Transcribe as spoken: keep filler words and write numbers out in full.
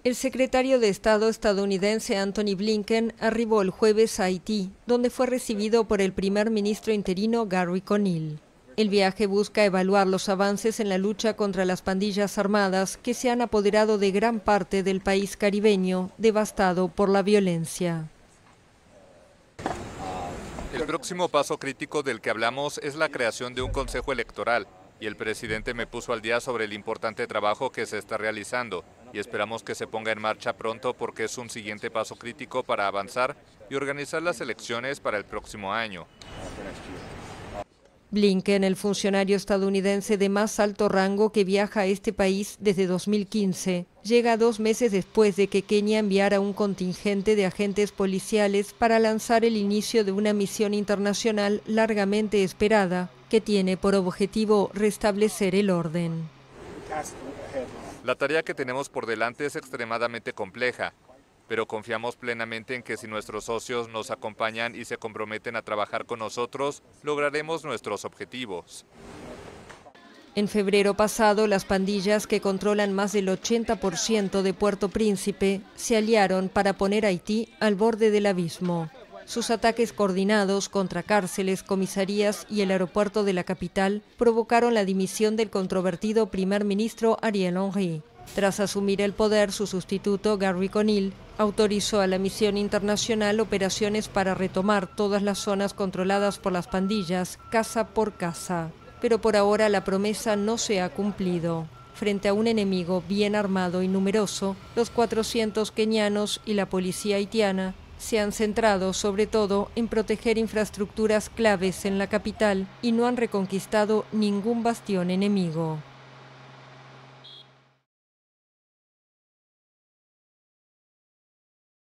El secretario de Estado estadounidense Antony Blinken arribó el jueves a Haití, donde fue recibido por el primer ministro interino Gary Conille. El viaje busca evaluar los avances en la lucha contra las pandillas armadas que se han apoderado de gran parte del país caribeño, devastado por la violencia. El próximo paso crítico del que hablamos es la creación de un consejo electoral, y el presidente me puso al día sobre el importante trabajo que se está realizando, y esperamos que se ponga en marcha pronto porque es un siguiente paso crítico para avanzar y organizar las elecciones para el próximo año. Blinken, el funcionario estadounidense de más alto rango que viaja a este país desde dos mil quince, llega dos meses después de que Kenia enviara un contingente de agentes policiales para lanzar el inicio de una misión internacional largamente esperada, que tiene por objetivo restablecer el orden. La tarea que tenemos por delante es extremadamente compleja, pero confiamos plenamente en que si nuestros socios nos acompañan y se comprometen a trabajar con nosotros, lograremos nuestros objetivos. En febrero pasado, las pandillas que controlan más del ochenta por ciento de Puerto Príncipe se aliaron para poner a Haití al borde del abismo. Sus ataques coordinados contra cárceles, comisarías y el aeropuerto de la capital provocaron la dimisión del controvertido primer ministro Ariel Henry. Tras asumir el poder, su sustituto, Gary Conille, autorizó a la misión internacional operaciones para retomar todas las zonas controladas por las pandillas, casa por casa. Pero por ahora la promesa no se ha cumplido. Frente a un enemigo bien armado y numeroso, los cuatrocientos kenianos y la policía haitiana se han centrado sobre todo en proteger infraestructuras claves en la capital y no han reconquistado ningún bastión enemigo.